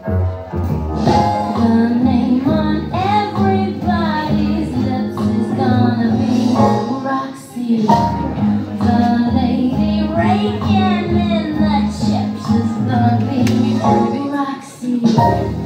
The name on everybody's lips is gonna be Roxy. The lady raking in the chips is gonna be Roxy.